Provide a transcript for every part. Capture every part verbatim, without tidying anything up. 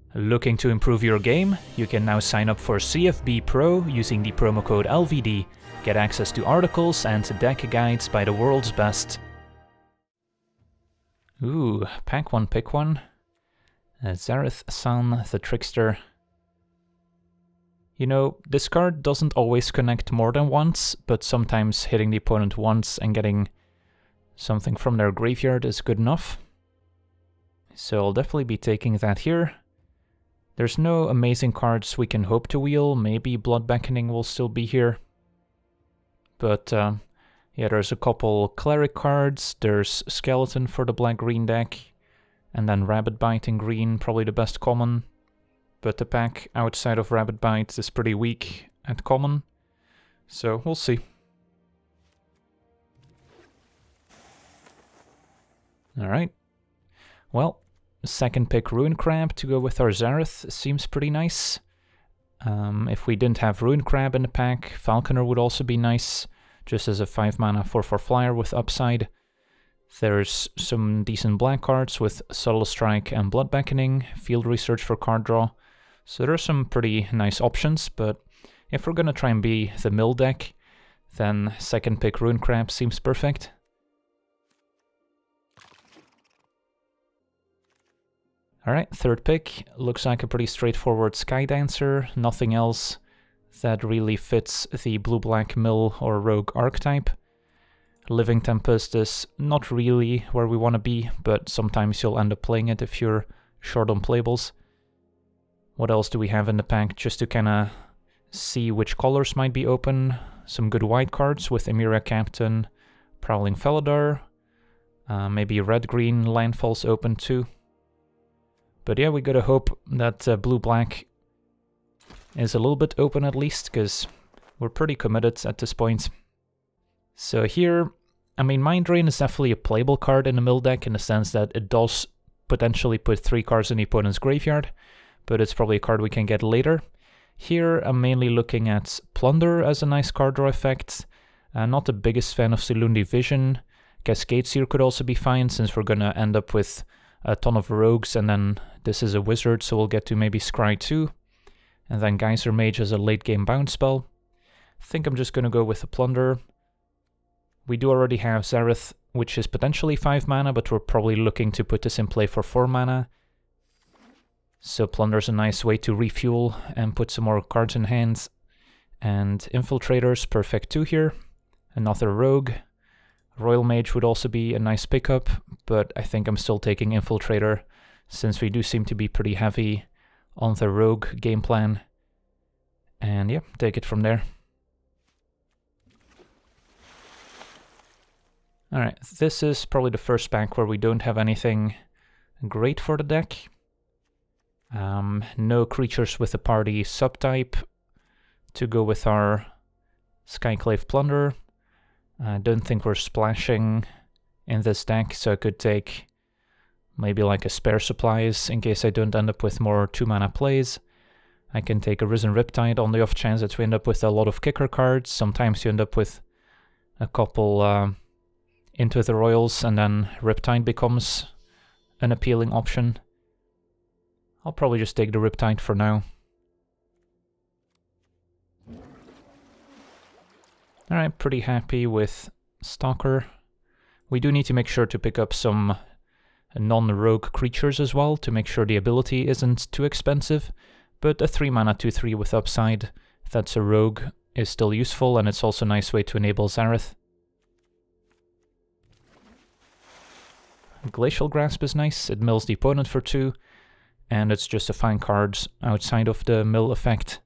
Looking to improve your game? You can now sign up for C F B Pro using the promo code L V D. Get access to articles and deck guides by the world's best. Ooh, pack one, pick one. Uh, Zareth San, the Trickster. You know, this card doesn't always connect more than once, but sometimes hitting the opponent once and getting something from their graveyard is good enough. So I'll definitely be taking that here. There's no amazing cards we can hope to wheel. Maybe Blood Beckoning will still be here. But uh, yeah, there's a couple Cleric cards. There's Skeleton for the black-green deck. And then Rabbit Bite in green, probably the best common. But the pack outside of Rabbit Bite is pretty weak at common. So we'll see. Alright. Well, second pick Ruin Crab to go with our Zareth seems pretty nice. Um, if we didn't have Ruin Crab in the pack, Falconer would also be nice, just as a five mana four four flyer with upside. There's some decent black cards with Subtle Strike and Blood Beckoning, Field Research for card draw. So there are some pretty nice options, but if we're gonna try and be the mill deck, then second pick Ruin Crab seems perfect. Alright, third pick. Looks like a pretty straightforward Sky Dancer, nothing else that really fits the blue-black mill or rogue archetype. Living Tempest is not really where we want to be, but sometimes you'll end up playing it if you're short on playables. What else do we have in the pack just to kind of see which colors might be open? Some good white cards with Emira Captain, Prowling Felidar, uh, maybe red-green landfalls open too. But yeah, we gotta hope that uh, blue-black is a little bit open at least, because we're pretty committed at this point. So here, I mean, Mind Drain is definitely a playable card in the mill deck in the sense that it does potentially put three cards in the opponent's graveyard, but it's probably a card we can get later. Here, I'm mainly looking at Plunder as a nice card draw effect. Uh, not the biggest fan of Silundi Vision. Cascade Seer could also be fine, since we're gonna end up with a ton of rogues, and then this is a wizard, so we'll get to maybe Scry too. And then Geyser Mage as a late game bounce spell. I think I'm just gonna go with the Plunder. We do already have Zareth, which is potentially five mana, but we're probably looking to put this in play for four mana. So Plunder's a nice way to refuel and put some more cards in hand. And Infiltrator's perfect too here. Another Rogue. Royal Mage would also be a nice pickup, but I think I'm still taking Infiltrator, since we do seem to be pretty heavy on the Rogue game plan. And yeah, take it from there. Alright, this is probably the first pack where we don't have anything great for the deck. Um, no creatures with a party subtype to go with our Skyclave Plunder. I don't think we're splashing in this deck, so I could take maybe like a Spare Supplies in case I don't end up with more two mana plays. I can take a Risen Riptide on the off chance that we end up with a lot of kicker cards. Sometimes you end up with a couple uh, Into the Royals, and then Riptide becomes an appealing option. I'll probably just take the Riptide for now. Alright, pretty happy with Stalker. We do need to make sure to pick up some non-rogue creatures as well, to make sure the ability isn't too expensive, but a three mana two three with upside that's a rogue is still useful, and it's also a nice way to enable Zareth. Glacial Grasp is nice, it mills the opponent for two, and it's just a fine card outside of the mill effect.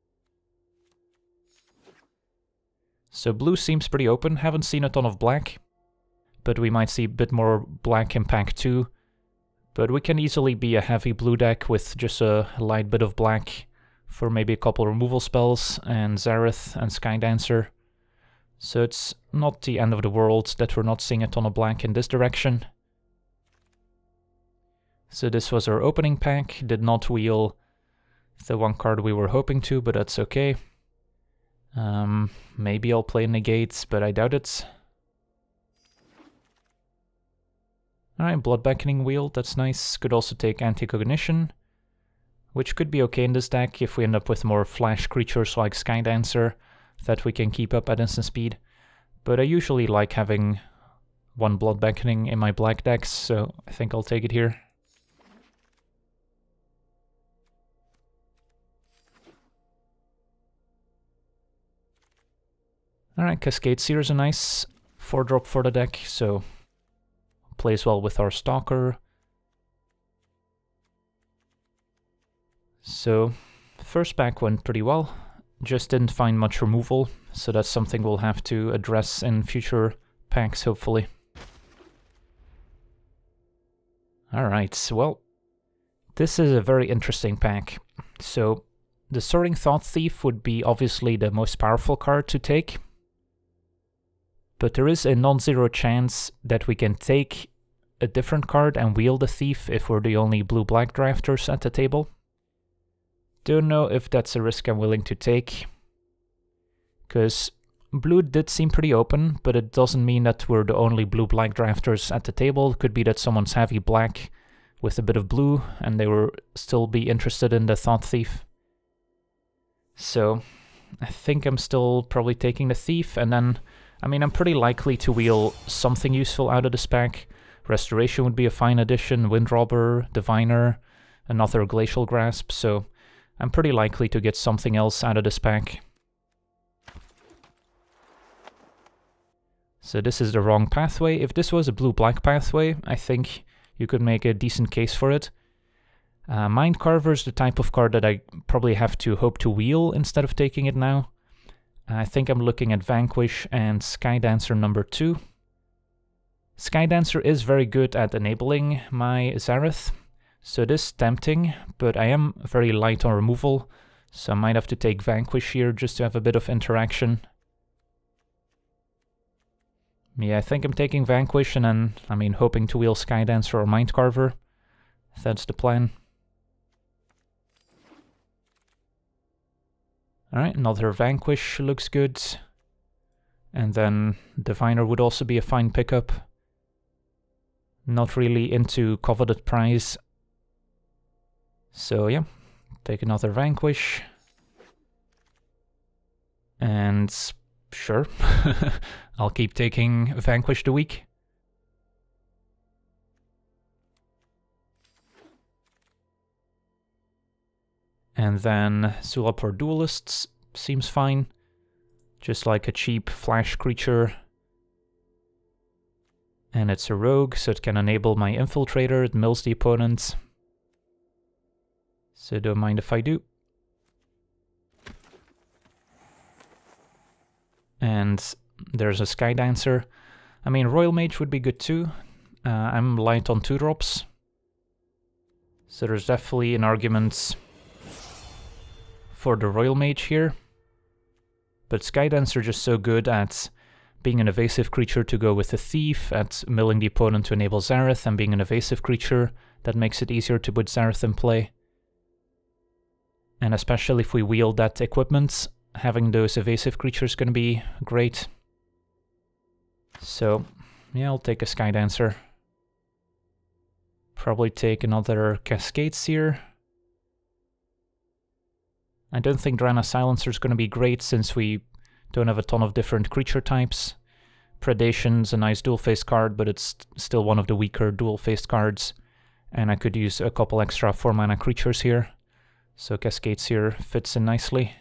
So blue seems pretty open, haven't seen a ton of black, but we might see a bit more black in pack two. But we can easily be a heavy blue deck with just a light bit of black for maybe a couple removal spells, and Zareth and Skydancer. So it's not the end of the world that we're not seeing a ton of black in this direction. So this was our opening pack, did not wheel the one card we were hoping to, but that's okay. Um, maybe I'll play Negates, but I doubt it. Alright, Blood Beckoning wheel, that's nice. Could also take Anti-Cognition. which could be okay in this deck if we end up with more flash creatures like Skydancer that we can keep up at instant speed. But I usually like having one Blood Beckoning in my black decks, so I think I'll take it here. Alright, Cascade Seer is a nice four drop for the deck, so plays well with our Stalker. So, first pack went pretty well, just didn't find much removal, so that's something we'll have to address in future packs, hopefully. Alright, well, this is a very interesting pack. So, the Soaring Thought Thief would be obviously the most powerful card to take, but there is a non-zero chance that we can take a different card and wield the Thief if we're the only blue-black drafters at the table. Don't know if that's a risk I'm willing to take, because blue did seem pretty open, but it doesn't mean that we're the only blue-black drafters at the table. It could be that someone's heavy black with a bit of blue, and they will still be interested in the Thought Thief. So, I think I'm still probably taking the Thief, and then, I mean, I'm pretty likely to wheel something useful out of this pack. Restoration would be a fine addition, Windrobber, Diviner, another Glacial Grasp, so I'm pretty likely to get something else out of this pack. So this is the wrong pathway. If this was a blue-black pathway, I think you could make a decent case for it. Uh, Mind Carver is the type of card that I probably have to hope to wheel instead of taking it now. I think I'm looking at Vanquish and Skydancer number two. Skydancer is very good at enabling my Zareth, so it is tempting, but I am very light on removal, so I might have to take Vanquish here just to have a bit of interaction. Yeah, I think I'm taking Vanquish and then, I mean, hoping to wheel Skydancer or Mind Carver. That's the plan. Alright, another Vanquish looks good. And then Diviner would also be a fine pickup. Not really into Coveted Prize. So yeah, take another Vanquish. And sure, I'll keep taking Vanquish the week. And then Zulapur Duelists seems fine. Just like a cheap flash creature. And it's a rogue, so it can enable my Infiltrator, it mills the opponent. So don't mind if I do. And there's a Skydancer. I mean, Royal Mage would be good too. Uh, I'm light on two drops. So there's definitely an argument for the Royal Mage here. But Skydancer just so good at being an evasive creature to go with the Thief, at milling the opponent to enable Zareth, and being an evasive creature that makes it easier to put Zareth in play. And especially if we wield that equipment, having those evasive creatures is going to be great. So, yeah, I'll take a Skydancer. Probably take another Cascade Seer. I don't think Drana Silencer is going to be great since we don't have a ton of different creature types. Predation's a nice dual-faced card, but it's still one of the weaker dual-faced cards. And I could use a couple extra four mana creatures here. So Cascade Seer fits in nicely.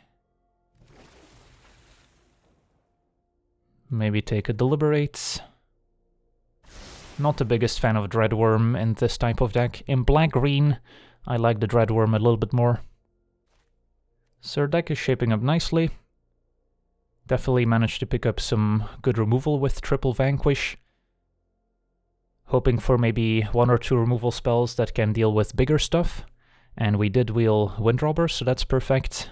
Maybe take a Deliberate. Not the biggest fan of Dreadworm in this type of deck. In black-green, I like the Dreadworm a little bit more. So our deck is shaping up nicely. Definitely managed to pick up some good removal with triple Vanquish. Hoping for maybe one or two removal spells that can deal with bigger stuff. And we did wheel Windrobber, so that's perfect.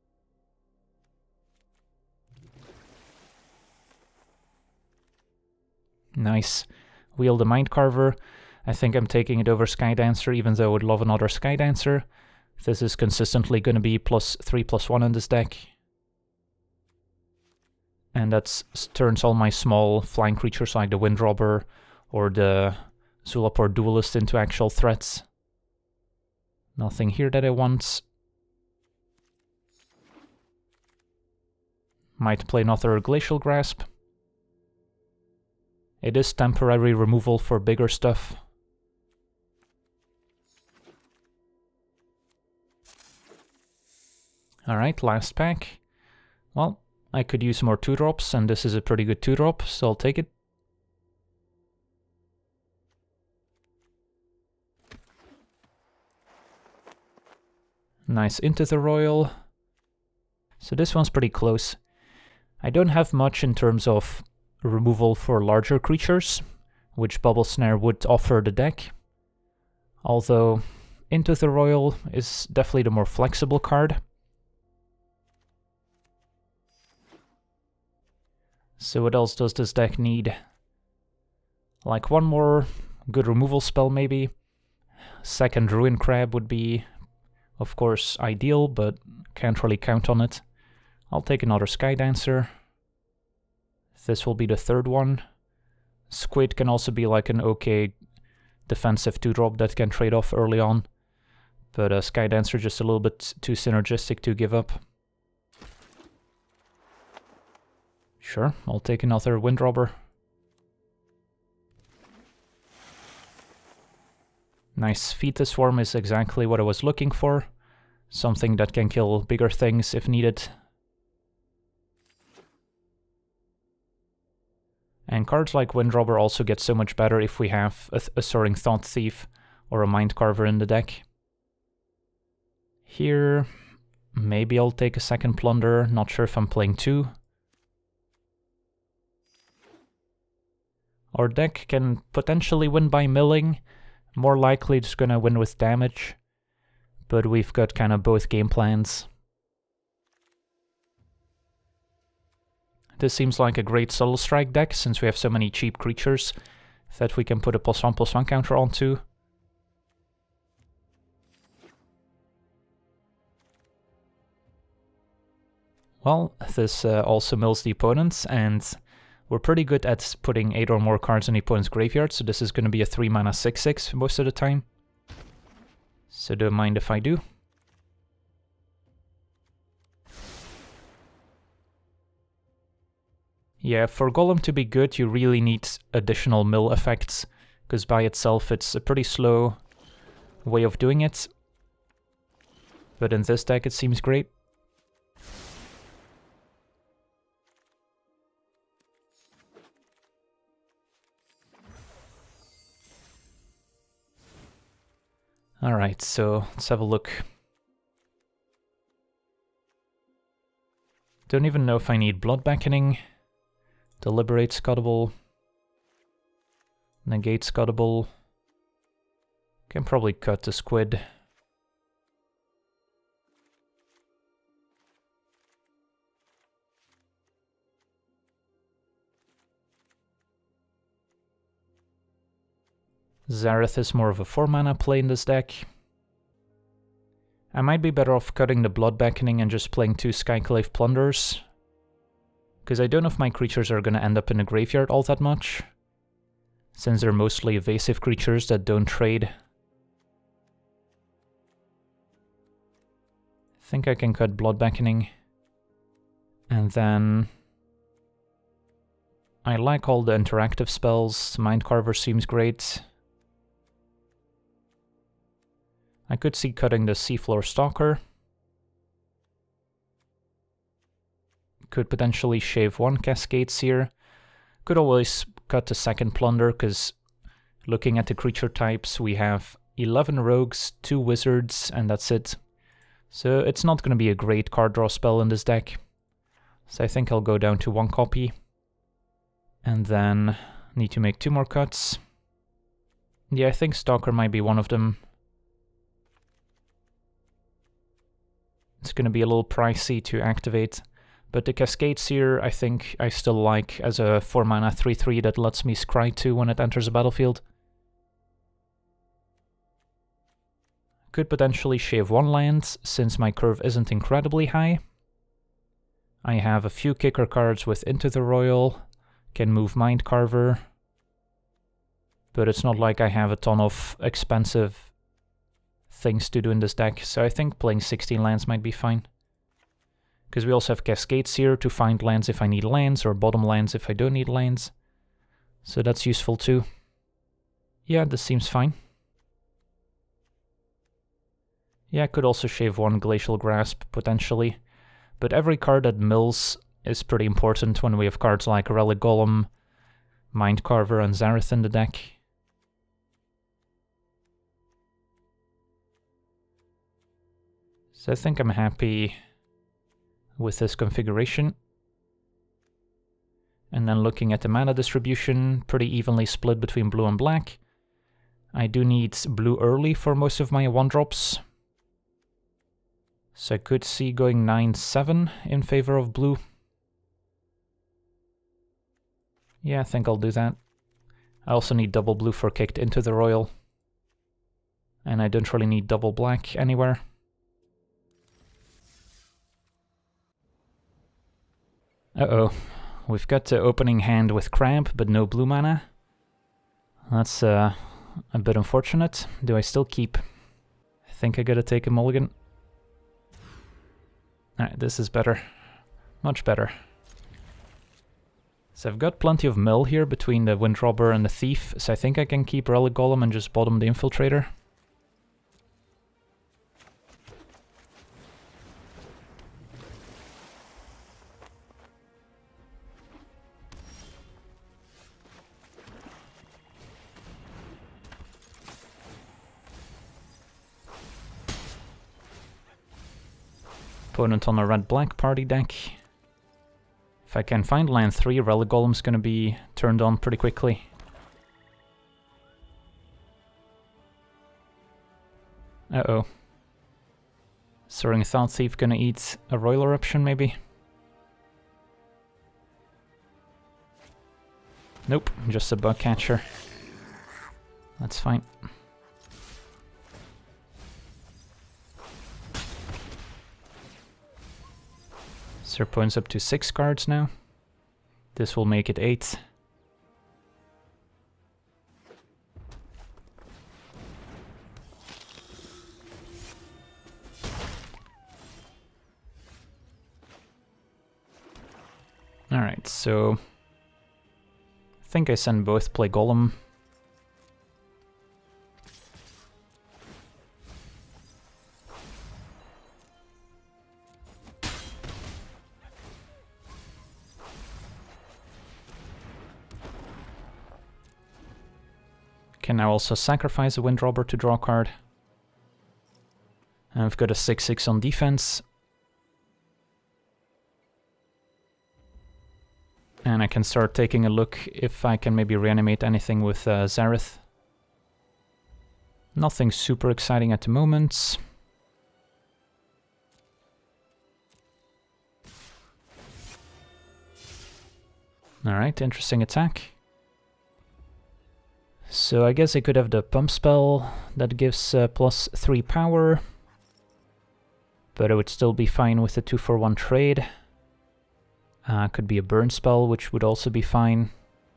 Nice. Wheel the Mind Carver. I think I'm taking it over Skydancer, even though I would love another Skydancer. This is consistently going to be plus three, plus one in this deck. And that turns all my small flying creatures like the Windrobber or the Zulapur Duelist into actual threats. Nothing here that I want. Might play another Glacial Grasp. It is temporary removal for bigger stuff. Alright, last pack. Well, I could use more two drops, and this is a pretty good two drop, so I'll take it. Nice Into the Royal. So this one's pretty close. I don't have much in terms of removal for larger creatures, which Bubble Snare would offer the deck. Although Into the Royal is definitely the more flexible card. So what else does this deck need? Like one more good removal spell maybe. Second Ruin Crab would be, of course, ideal, but can't really count on it. I'll take another Sky Dancer. This will be the third one. Squid can also be like an okay defensive two drop that can trade off early on. But uh, Sky Dancer just a little bit too synergistic to give up. Sure, I'll take another Windrobber. Nice, Feed the Swarm is exactly what I was looking for. Something that can kill bigger things if needed. And cards like Windrobber also get so much better if we have a, a Soaring Thought Thief or a Mind Carver in the deck. Here, maybe I'll take a second Plunder, not sure if I'm playing two. Our deck can potentially win by milling, more likely it's gonna win with damage, but we've got kind of both game plans. This seems like a great Subtle Strike deck, since we have so many cheap creatures that we can put a plus one plus one counter onto. Well, this uh, also mills the opponents, and we're pretty good at putting eight or more cards in the opponent's graveyard, so this is going to be a three mana six six most of the time. So don't mind if I do. Yeah, for Golem to be good, you really need additional mill effects, because by itself it's a pretty slow way of doing it. But in this deck it seems great. Alright, so let's have a look. Don't even know if I need Blood Beckoning. Deliberate Scuttable. Negate Scuttable. Can probably cut the Squid. Zareth is more of a four mana play in this deck. I might be better off cutting the Blood Beckoning and just playing two Skyclave Plunders, because I don't know if my creatures are going to end up in the graveyard all that much, since they're mostly evasive creatures that don't trade. I think I can cut Blood Beckoning, and then I like all the interactive spells. Mind Carver seems great. I could see cutting the Seafloor Stalker. Could potentially shave one Cascade Seer. Could always cut the second Plunder, because looking at the creature types, we have eleven Rogues, two Wizards, and that's it. So it's not going to be a great card draw spell in this deck. So I think I'll go down to one copy. And then need to make two more cuts. Yeah, I think Stalker might be one of them. It's going to be a little pricey to activate, but the Cascade Seer I think I still like as a four mana three three that lets me scry two when it enters the battlefield. Could potentially shave one land, since my curve isn't incredibly high. I have a few kicker cards with Into the Royal, can move Mind Carver, but it's not like I have a ton of expensive things to do in this deck, so I think playing sixteen lands might be fine. Because we also have Cascades here to find lands if I need lands, or bottom lands if I don't need lands. So that's useful too. Yeah, this seems fine. Yeah, I could also shave one Glacial Grasp, potentially. But every card that mills is pretty important when we have cards like Relic Golem, Mindcarver, and Zareth in the deck. So I think I'm happy with this configuration. And then looking at the mana distribution, pretty evenly split between blue and black. I do need blue early for most of my one-drops. So I could see going nine seven in favor of blue. Yeah, I think I'll do that. I also need double blue for kicked into the Royal. And I don't really need double black anywhere. Uh-oh. We've got the opening hand with Crab, but no blue mana. That's uh, a bit unfortunate. Do I still keep? I think I gotta take a mulligan. Alright, this is better. Much better. So I've got plenty of mill here between the Windrobber and the Thief, so I think I can keep Relic Golem and just bottom the Infiltrator. Opponent on a red-black party deck. If I can find land three, Relic Golem's gonna be turned on pretty quickly. Uh-oh. Soaring Thought Thief gonna eat a Royal Eruption, maybe? Nope, just a Bug Catcher. That's fine. So opponent's up to six cards now. This will make it eight. Alright, so I think I send both play Golem. Can now also sacrifice a Windrobber to draw a card. And I've got a six six on defense. And I can start taking a look if I can maybe reanimate anything with uh, Zareth. Nothing super exciting at the moment. Alright, interesting attack. So I guess I could have the pump spell that gives uh, plus three power, but I would still be fine with the two for one trade. Uh, could be a burn spell, which would also be fine.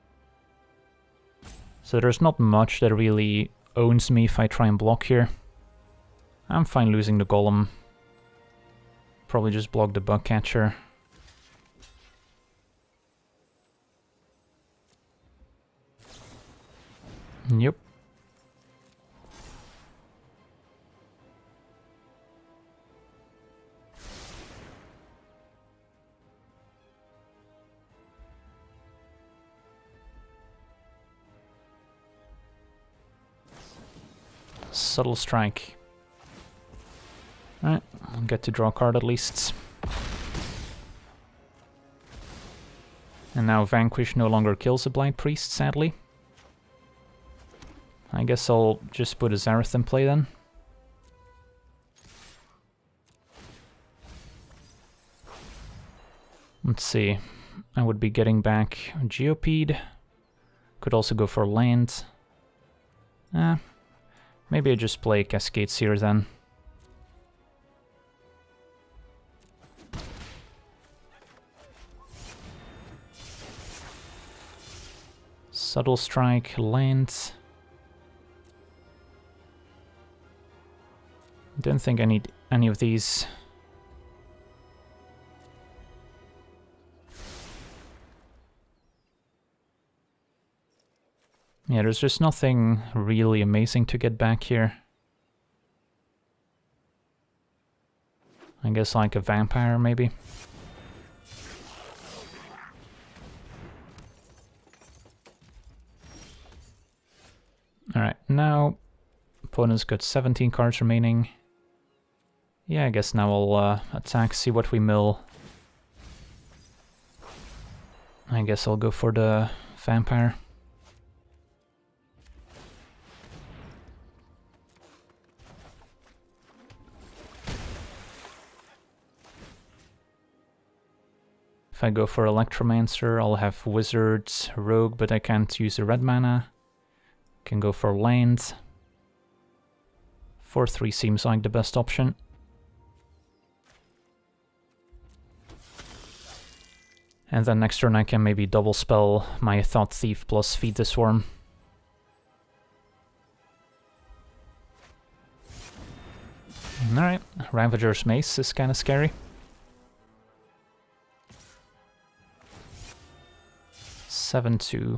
So there's not much that really owns me if I try and block here. I'm fine losing the Golem. Probably just block the Bug Catcher. Yep. Subtle Strike. Alright, I'll get to draw a card at least. And now Vanquish no longer kills a Blind Priest, sadly. I guess I'll just put a Zareth in play then. Let's see. I would be getting back Geopede. Could also go for land. Eh, maybe I just play Cascades here then. Subtle Strike, land. Don't think I need any of these. Yeah, there's just nothing really amazing to get back here. I guess like a vampire, maybe. Alright, now opponent's got seventeen cards remaining. Yeah, I guess now I'll uh, attack, see what we mill. I guess I'll go for the vampire. If I go for Electromancer, I'll have Wizards, Rogue, but I can't use the red mana. Can go for lands. four three seems like the best option. And then next turn I can maybe double spell my Thought Thief plus Feed the Swarm. Alright, Ravager's Mace is kinda scary. seven two.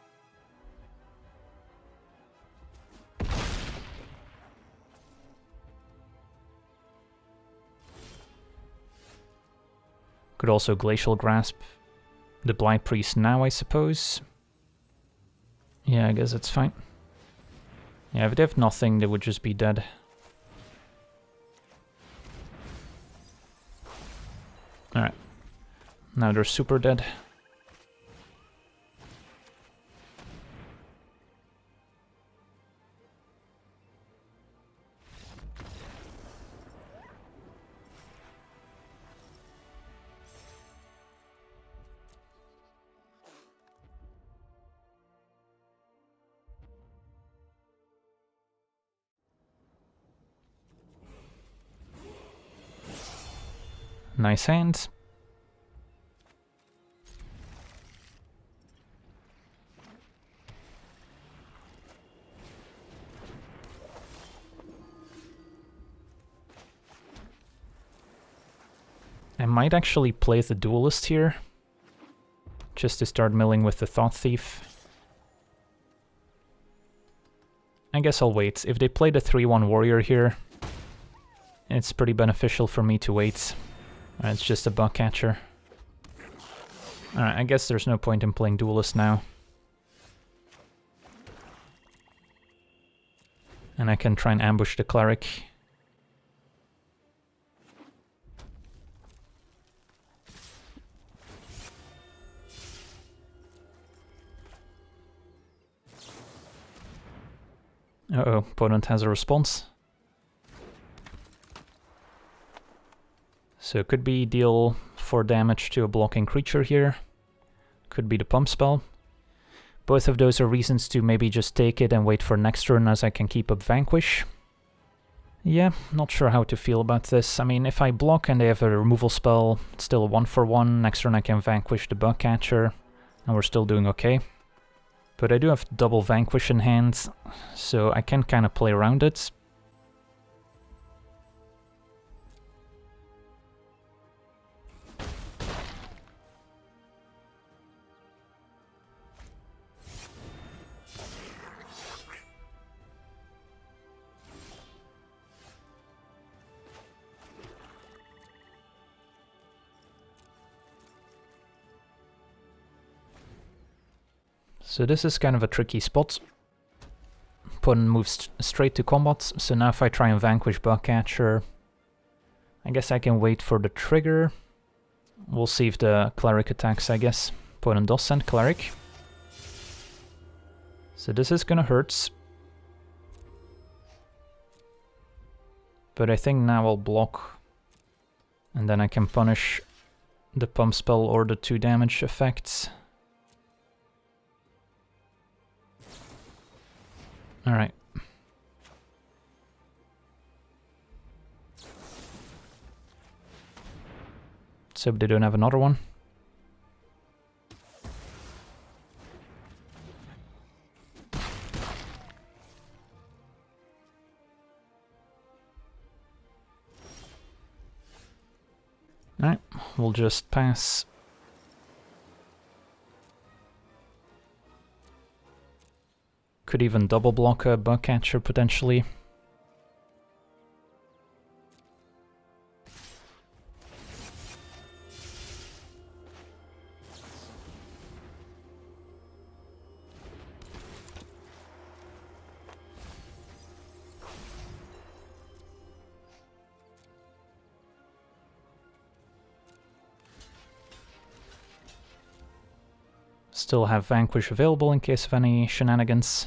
Could also Glacial Grasp the Blight Priest now, I suppose. Yeah, I guess it's fine. Yeah, if they have nothing, they would just be dead. Alright. Now they're super dead. Nice hand. I might actually play the Duelist here, just to start milling with the Thought Thief. I guess I'll wait. If they play the three one Warrior here, it's pretty beneficial for me to wait. Uh, it's just a bug catcher. Alright, I guess there's no point in playing Duelist now. And I can try and ambush the Cleric. Uh-oh, opponent has a response. So it could be deal four damage to a blocking creature here. Could be the pump spell. Both of those are reasons to maybe just take it and wait for next turn as I can keep up Vanquish. Yeah, not sure how to feel about this. I mean, if I block and they have a removal spell, it's still a one for one. Next turn I can Vanquish the bug catcher, and we're still doing okay. But I do have double Vanquish in hand, so I can kind of play around it. So this is kind of a tricky spot. Opponent moves straight to combat, so now if I try and Vanquish Bugcatcher, I guess I can wait for the trigger. We'll see if the Cleric attacks, I guess. Opponent does send Cleric. So this is gonna hurt. But I think now I'll block, and then I can punish the pump spell or the two damage effects. Alright. So they don't have another one. Alright, we'll just pass. Could even double block a bug catcher potentially. Still have Vanquish available in case of any shenanigans.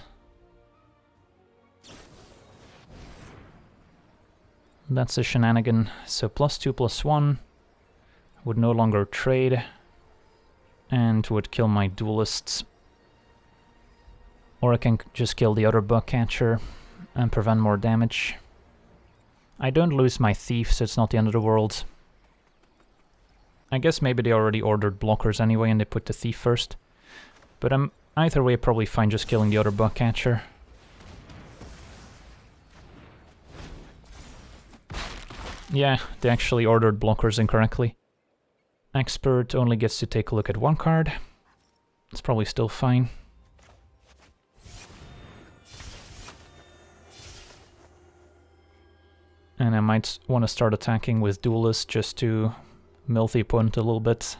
That's a shenanigan, so plus two, plus one. Would no longer trade, and would kill my duelists. Or I can just kill the other bug catcher and prevent more damage. I don't lose my thief, so it's not the end of the world. I guess maybe they already ordered blockers anyway and they put the thief first. But I'm either way probably fine just killing the other bug catcher. Yeah, they actually ordered blockers incorrectly. Expert only gets to take a look at one card. It's probably still fine. And I might want to start attacking with Duelist just to mill the opponent a little bit.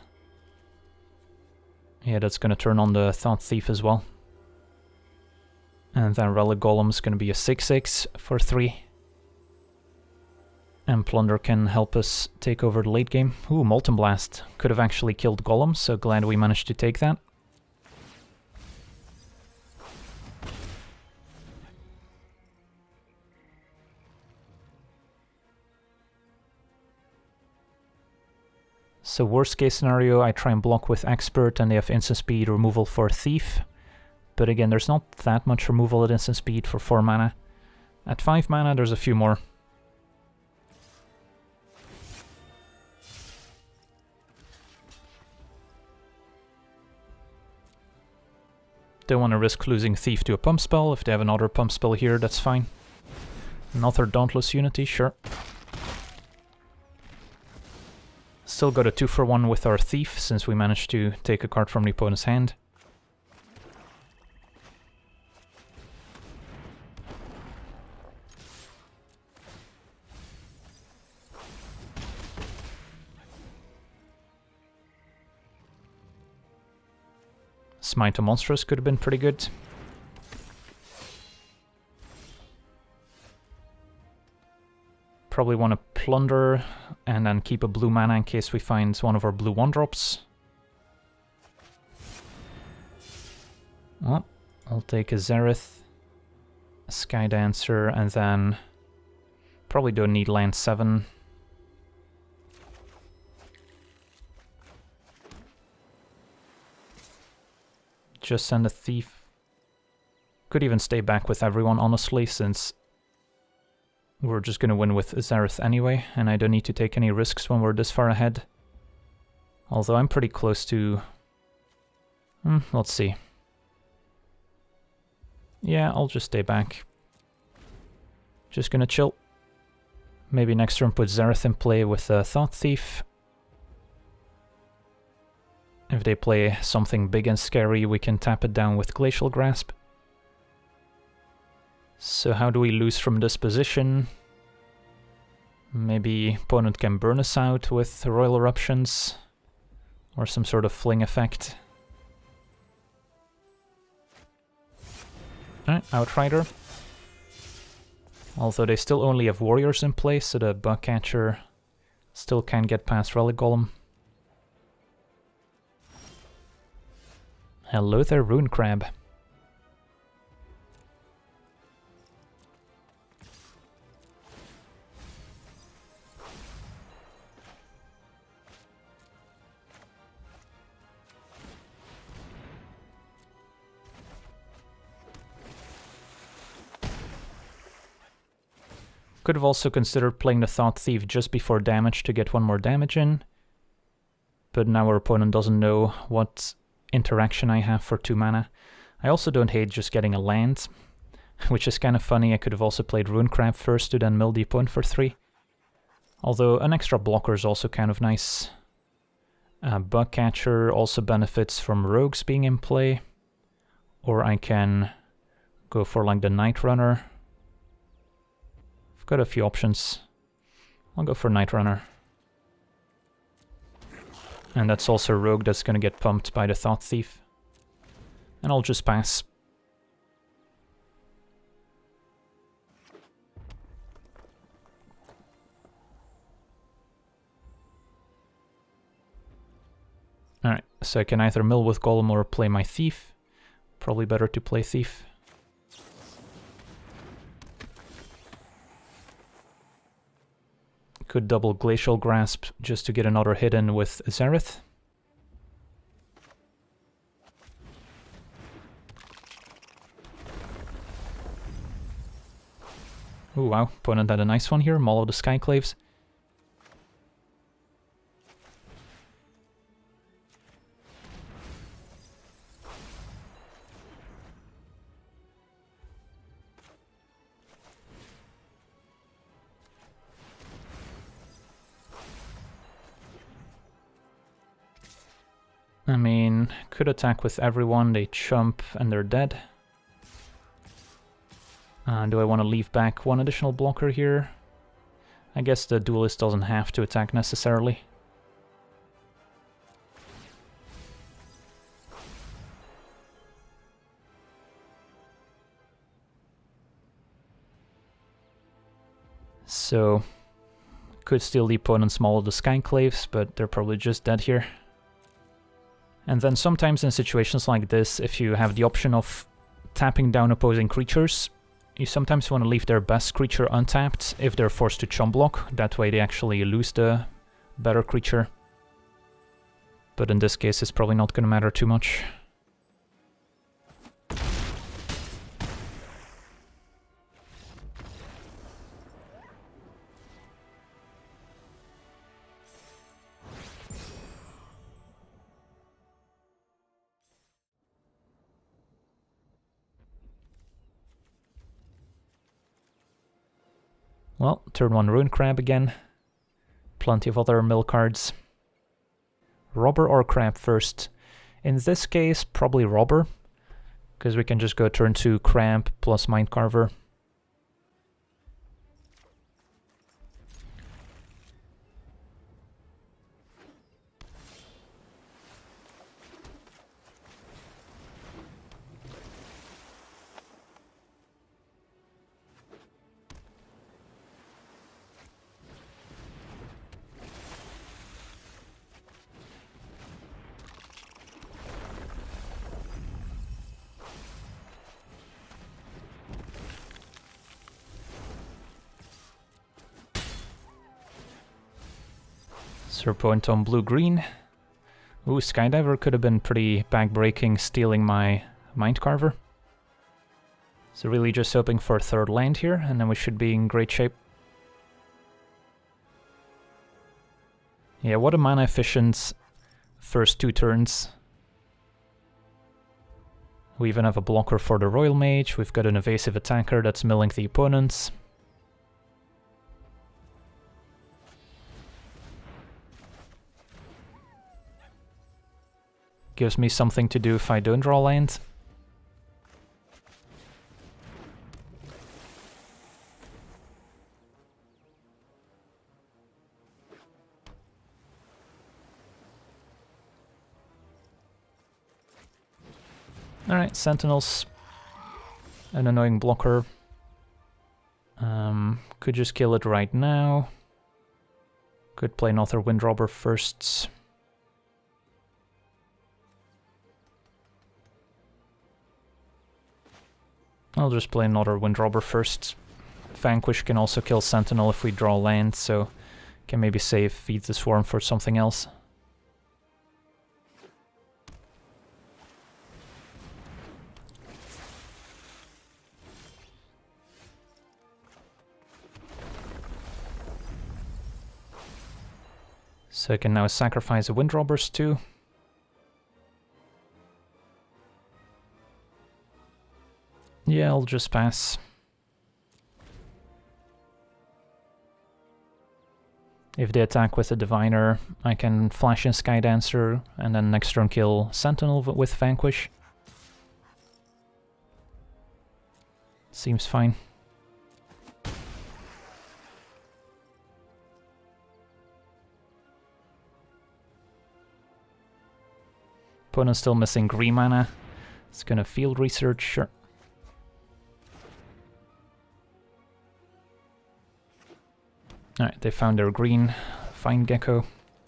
Yeah, that's going to turn on the Thought Thief as well. And then Relic Golem is going to be a six six for three. And Plunder can help us take over the late game. Ooh, Molten Blast. Could have actually killed Golem, so glad we managed to take that. So worst case scenario, I try and block with Expert and they have instant speed removal for Thief. But again, there's not that much removal at instant speed for four mana. At five mana, there's a few more. Don't want to risk losing Thief to a pump spell. If they have another pump spell here, that's fine. Another Dauntless Unity, sure. Still got a two for one with our Thief, since we managed to take a card from the opponent's hand. Smite a Monstrous could have been pretty good. Probably want to Plunder and then keep a blue mana in case we find one of our blue one-drops. Well, I'll take a Zereth, a Skydancer, and then probably don't need land seven. Just send a Thief. Could even stay back with everyone, honestly, since we're just gonna win with Zereth anyway, and I don't need to take any risks when we're this far ahead. Although I'm pretty close to... Hmm, let's see. Yeah, I'll just stay back. Just gonna chill. Maybe next turn put Zereth in play with a Thought Thief. If they play something big and scary, we can tap it down with Glacial Grasp. So how do we lose from this position? Maybe opponent can burn us out with Royal Eruptions, or some sort of fling effect. Alright, Outrider. Although they still only have Warriors in play, so the Bug Catcher still can't get past Relic Golem. Hello there, Rune Crab. Could have also considered playing the Thought Thief just before damage to get one more damage in. But now our opponent doesn't know what interaction I have for two mana. I also don't hate just getting a land, which is kind of funny. I could have also played Rune Crab first to then mill the opponent for three. Although an extra blocker is also kind of nice. Uh, Bugcatcher also benefits from rogues being in play. Or I can go for like the Night Runner. I've got a few options. I'll go for Night Runner. And that's also a rogue that's gonna get pumped by the Thought Thief. And I'll just pass. Alright, so I can either mill with Golem or play my Thief. Probably better to play Thief. Could double Glacial Grasp just to get another hit in with Zareth. Ooh, wow, opponent had a nice one here, Maul of the Skyclaves. I mean, could attack with everyone, they chump and they're dead. Uh, do I want to leave back one additional blocker here? I guess the duelist doesn't have to attack necessarily. So, could steal the opponent's Maul of the Skyclaves, but they're probably just dead here. And then sometimes in situations like this, if you have the option of tapping down opposing creatures, you sometimes want to leave their best creature untapped if they're forced to chump block. That way they actually lose the better creature. But in this case, it's probably not going to matter too much. Well, turn one Rune Crab again. Plenty of other mill cards. Robber or Crab first? In this case, probably Robber, because we can just go turn two Crab plus Mindcarver. Point on blue-green. Ooh, Skydiver could have been pretty back-breaking, stealing my Mindcarver. So really just hoping for a third land here, and then we should be in great shape. Yeah, what a mana-efficient first two turns. We even have a blocker for the Royal Mage, we've got an evasive attacker that's milling the opponents. Gives me something to do if I don't draw land. Alright, Sentinels. An annoying blocker. Um, could just kill it right now. Could play another Windrobber first. I'll just play another Windrobber first. Vanquish can also kill Sentinel if we draw land, so can maybe save Feed the Swarm for something else. So I can now sacrifice the Windrobbers too. Yeah, I'll just pass. If they attack with a Diviner, I can flash in Skydancer and then next turn kill Sentinel with Vanquish. Seems fine. Opponent's still missing green mana. It's gonna field research, sure. Alright, they found their green. Fine Gecko.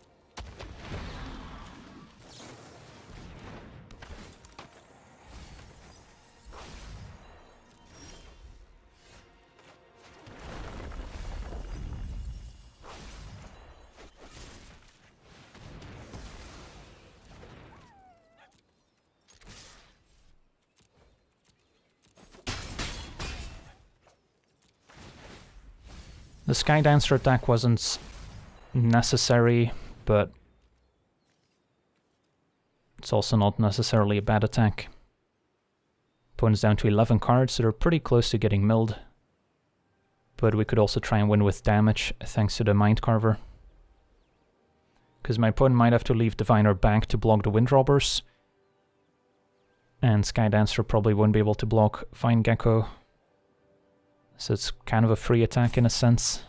The Skydancer attack wasn't necessary, but it's also not necessarily a bad attack. Opponent's down to eleven cards, so they're pretty close to getting milled. But we could also try and win with damage, thanks to the Mind Carver. Because my opponent might have to leave Diviner back to block the Windrobbers. And Skydancer probably won't be able to block Fine Gecko. So it's kind of a free attack in a sense.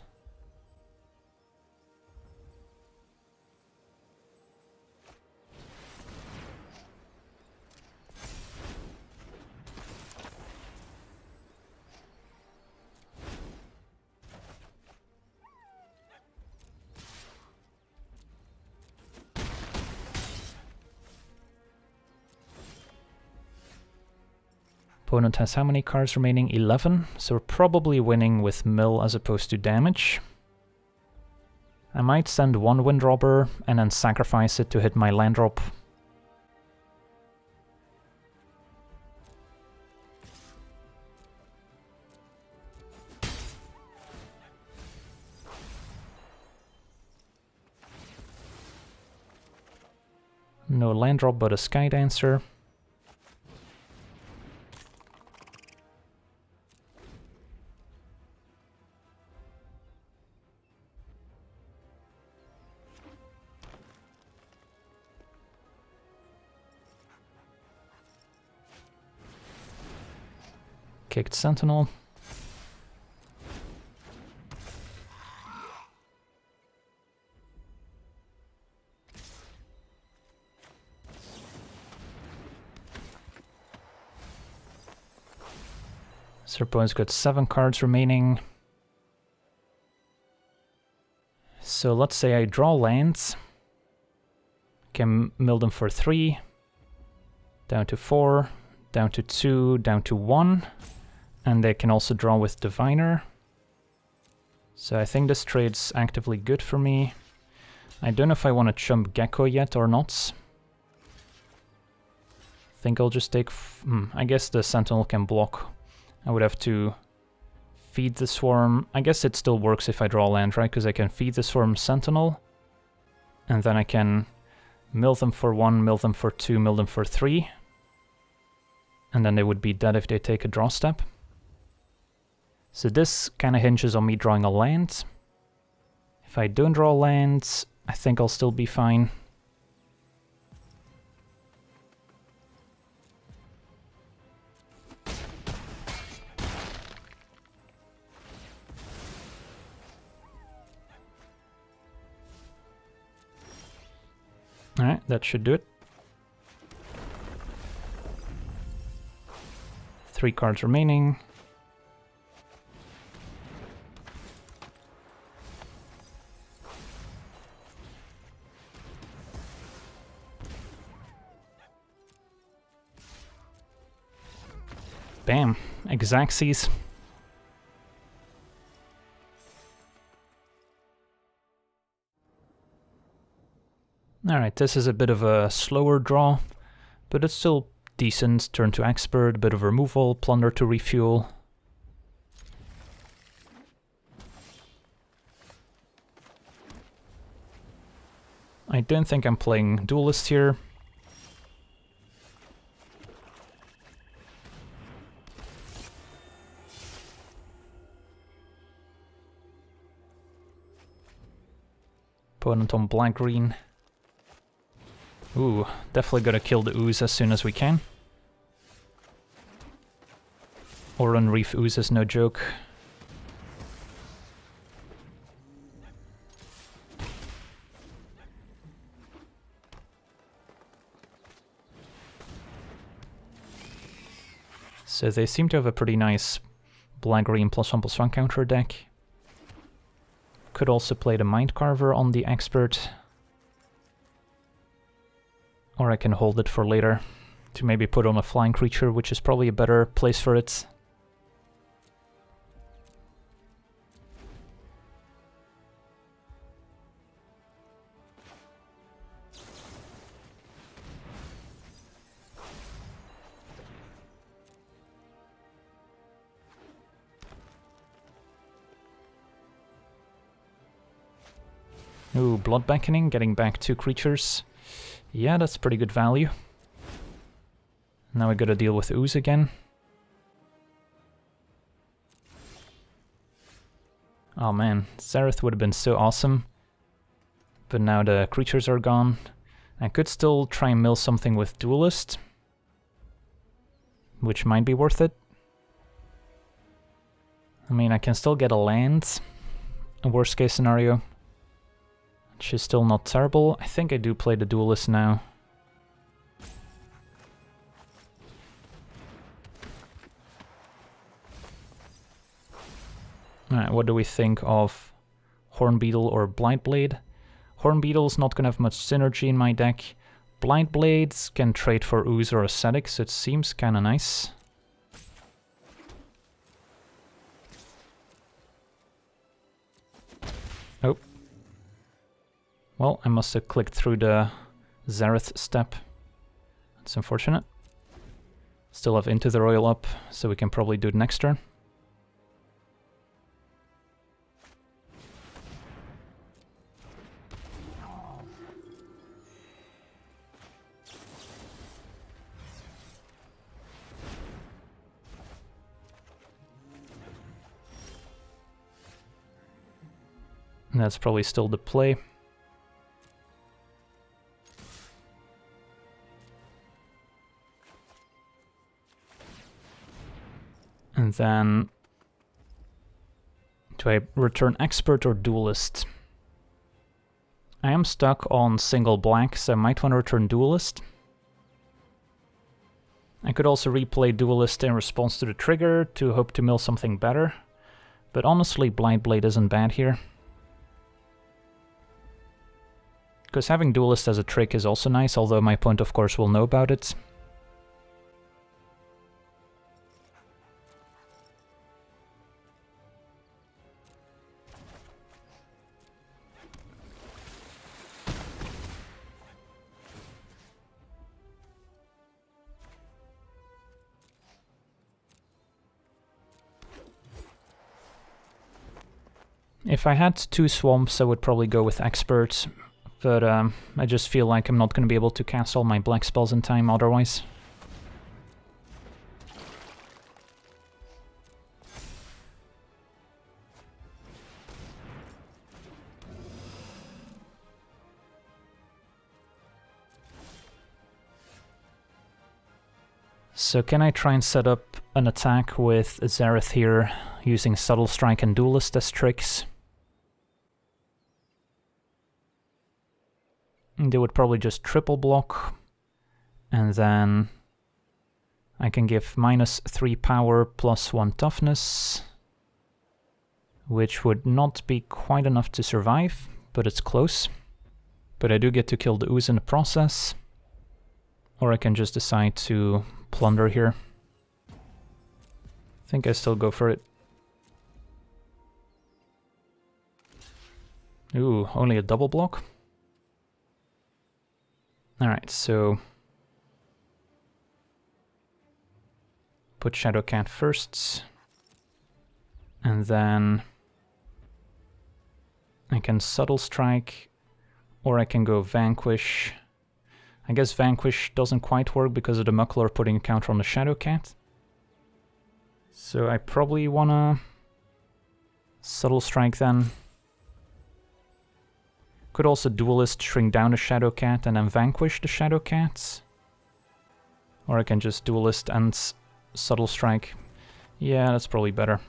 Opponent has how many cards remaining? eleven, so we're probably winning with mill as opposed to damage. I might send one Windrobber and then sacrifice it to hit my land drop. No land drop but a Skydancer. Kicked Sentinel. Serpo's got seven cards remaining. So let's say I draw lands. Can mill them for three. Down to four. Down to two. Down to one. And they can also draw with Diviner. So I think this trade's actively good for me. I don't know if I want to chump Gecko yet or not. I think I'll just take... F hmm, I guess the Sentinel can block. I would have to feed the Swarm. I guess it still works if I draw land, right? Because I can feed the Swarm Sentinel. And then I can mill them for one, mill them for two, mill them for three. And then they would be dead if they take a draw step. So this kind of hinges on me drawing a land. If I don't draw lands, I think I'll still be fine. Alright, that should do it. Three cards remaining. Bam, Exaxes. Alright, this is a bit of a slower draw, but it's still decent. Turn to Expert, bit of removal, Plunder to refuel. I don't think I'm playing Duelist here. Opponent on black-green. Ooh, definitely gotta kill the ooze as soon as we can. Oran Reef ooze is no joke. So they seem to have a pretty nice black-green plus one plus one counter deck. Could also play the Mind Carver on the expert. Or I can hold it for later to maybe put on a flying creature, which is probably a better place for it. Ooh, Blood Beckoning, getting back two creatures. Yeah, that's pretty good value. Now we gotta deal with ooze again. Oh man, Zareth would have been so awesome. But now the creatures are gone. I could still try and mill something with Duelist, which might be worth it. I mean, I can still get a land, a worst case scenario. Which is still not terrible. I think I do play the Duelist now. Alright, what do we think of Hornbeetle or Blightblade? Hornbeetle's not gonna have much synergy in my deck. Blightblades can trade for Ooze or Ascetic, so it seems kinda nice. Oh. Well, I must have clicked through the Zareth step. That's unfortunate. Still have Into the Royal up, so we can probably do it next turn. And that's probably still the play. And then, do I return Expert or Duelist? I am stuck on single black, so I might want to return Duelist. I could also replay Duelist in response to the trigger to hope to mill something better. But honestly, Blightblade isn't bad here. Because having Duelist as a trick is also nice, although my opponent of course will know about it. If I had two swamps, I would probably go with Expert, but um, I just feel like I'm not going to be able to cast all my black spells in time otherwise. So can I try and set up an attack with Zareth here, using Subtle Strike and Duelist as tricks? They would probably just triple block, and then I can give minus three power plus one toughness, which would not be quite enough to survive, but it's close. But I do get to kill the ooze in the process, or I can just decide to plunder here. I think I still go for it. Ooh, only a double block? Alright, so put Shadowcat first, and then I can Subtle Strike, or I can go Vanquish. I guess Vanquish doesn't quite work because of the MacLeod putting a counter on the Shadowcat. So I probably wanna Subtle Strike then. Could also duelist, shrink down the Shadow Cat, and then vanquish the Shadow Cats. Or I can just duelist and subtle strike. Yeah, that's probably better.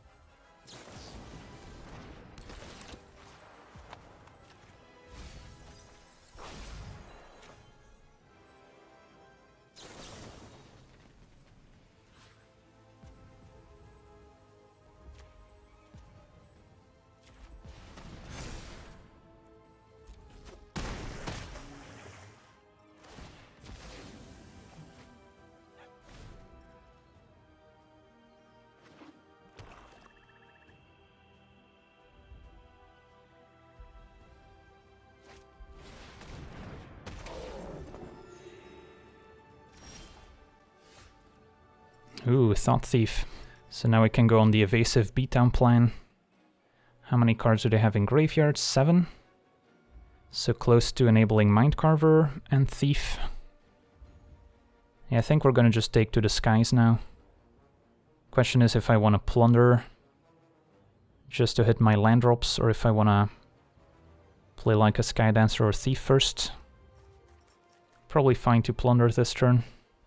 Ooh, Thought Thief. So now we can go on the evasive beatdown plan. How many cards do they have in graveyard? Seven. So close to enabling Mindcarver and Thief. Yeah, I think we're gonna just take to the skies now. Question is if I want to plunder just to hit my land drops, or if I want to play like a Skydancer or Thief first. Probably fine to plunder this turn.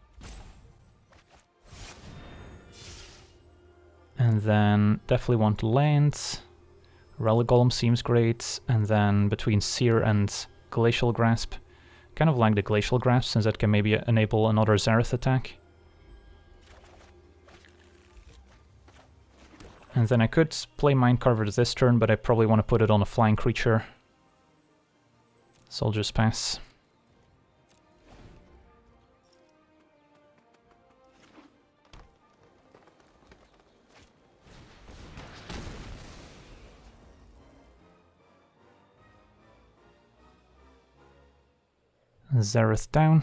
And then definitely want lands. Relic Golem seems great. And then between Seer and Glacial Grasp. Kind of like the Glacial Grasp, since that can maybe enable another Zareth attack. And then I could play Mindcarver this turn, but I probably want to put it on a flying creature. So I'll just pass. Zareth down.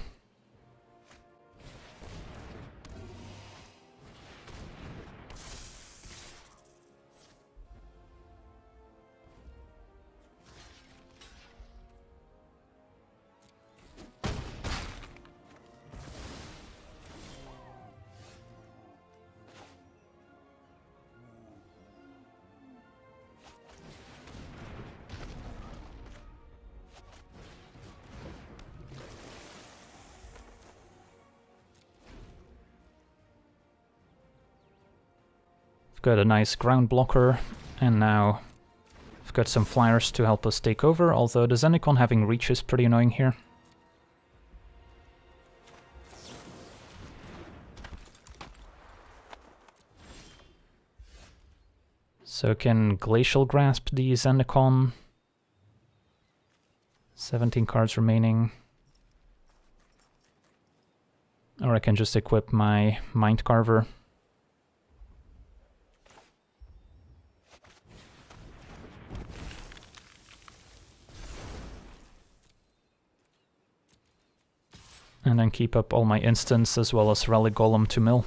Got a nice ground blocker, and now I've got some flyers to help us take over, although the Zendikar having reach is pretty annoying here. So can Glacial Grasp the Zendikar. seventeen cards remaining. Or I can just equip my Mindcarver. And then keep up all my instants as well as Relic Golem to mill.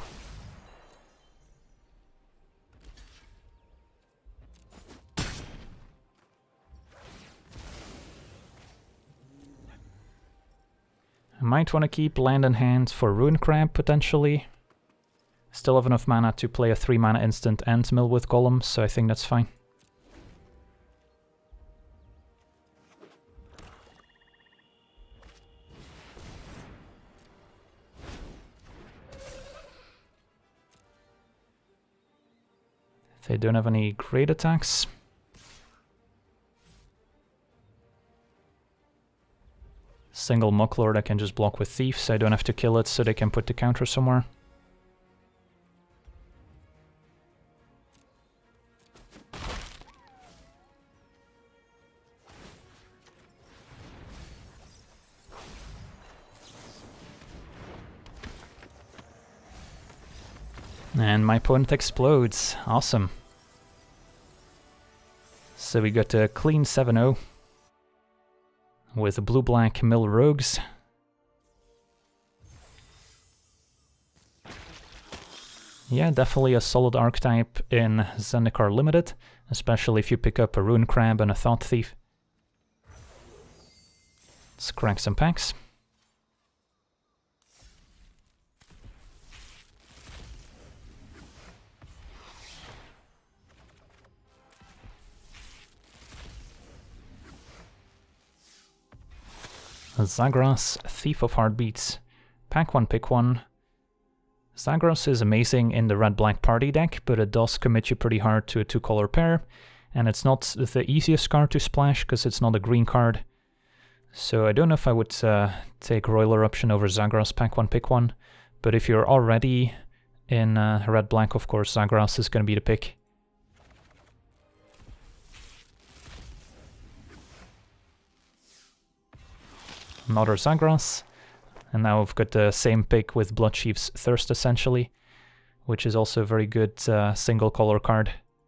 I might want to keep land in hand for Ruin Crab potentially. Still have enough mana to play a three mana instant and mill with Golem, so I think that's fine. They don't have any great attacks. Single MacLeod I can just block with Thief, so I don't have to kill it, so they can put the counter somewhere. And my opponent explodes. Awesome. So we got a clean seven oh with blue-black mill rogues. Yeah, definitely a solid archetype in Zendikar Limited, especially if you pick up a Ruin Crab and a Thought Thief. Let's crack some packs. Zagras, Thief of Heartbeats. Pack one, pick one. Zagras is amazing in the red-black party deck, but it does commit you pretty hard to a two-color pair, and it's not the easiest card to splash because it's not a green card. So I don't know if I would uh, take Royal Eruption over Zagras, pack one, pick one, but if you're already in uh, red-black, of course, Zagras is going to be the pick. Another Zagras. And now we've got the same pick with Bloodchief's Thirst, essentially, which is also a very good uh, single color card.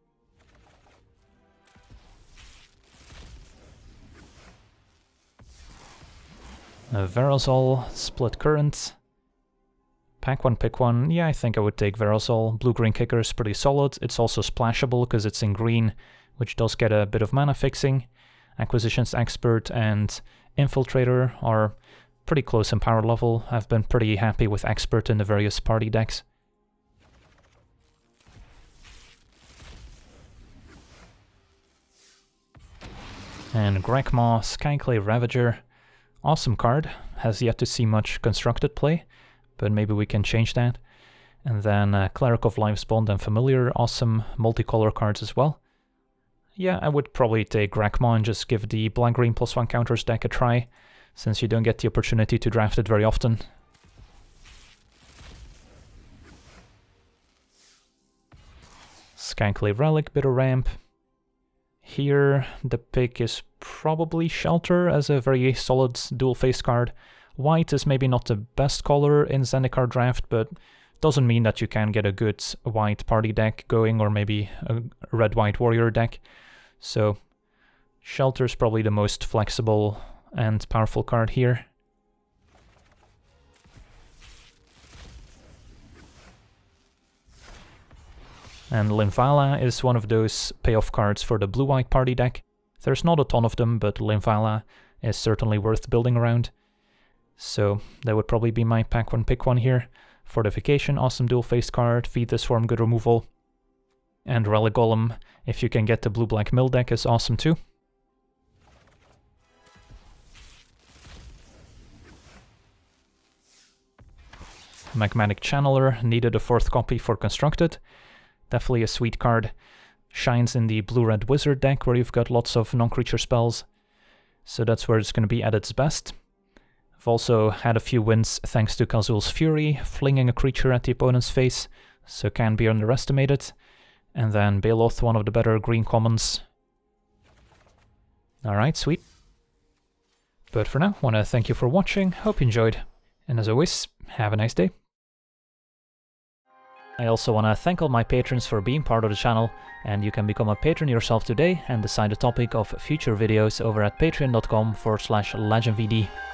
A Verazol, Split Current. Pack one, pick one. Yeah, I think I would take Verazol. Blue-green kicker is pretty solid. It's also splashable because it's in green, which does get a bit of mana fixing. Acquisitions Expert and Infiltrator are pretty close in power level. I've been pretty happy with Expert in the various party decks. And Gregmaw, Skyclave Ravager. Awesome card. Has yet to see much constructed play, but maybe we can change that. And then uh, Cleric of Life's Bond and Familiar. Awesome multicolor cards as well. Yeah, I would probably take Gregmaw and just give the black-green plus one counters deck a try, since you don't get the opportunity to draft it very often. Skyclave Relic, Bitter Ramp. Here, the pick is probably Shelter as a very solid dual-face card. White is maybe not the best color in Zendikar draft, but doesn't mean that you can get a good white party deck going, or maybe a red-white warrior deck. So, Shelter is probably the most flexible and powerful card here. And Linvala is one of those payoff cards for the blue-white party deck. There's not a ton of them, but Linvala is certainly worth building around. So that would probably be my pack one, pick one here. Fortification, awesome dual-face card. Feed the Swarm, good removal. And Relic Golem, if you can get the blue-black mill deck, is awesome too. Magmatic Channeler, needed a fourth copy for Constructed. Definitely a sweet card. Shines in the blue-red wizard deck where you've got lots of non-creature spells. So that's where it's going to be at its best. I've also had a few wins thanks to Kazul's Fury, flinging a creature at the opponent's face, so can be underestimated. And then Baloth, one of the better green commons. Alright, sweet. But for now, want to thank you for watching, hope you enjoyed, and as always, have a nice day. I also want to thank all my patrons for being part of the channel, and you can become a patron yourself today and decide the topic of future videos over at patreon dot com forward slash LegenVD.